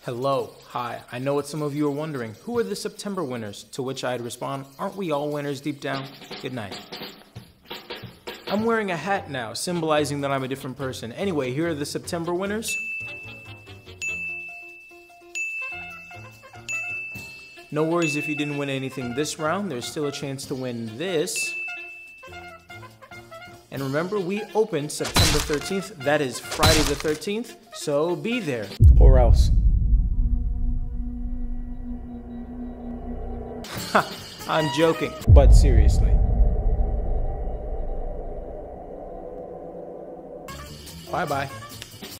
Hello, hi. I know what some of you are wondering. Who are the September winners? To which I'd respond, aren't we all winners deep down? Good night. I'm wearing a hat now, symbolizing that I'm a different person. Anyway, here are the September winners. No worries if you didn't win anything this round. There's still a chance to win this. And remember, we open September 13th. That is Friday the 13th. So be there. Or else. I'm joking, but seriously. Bye-bye.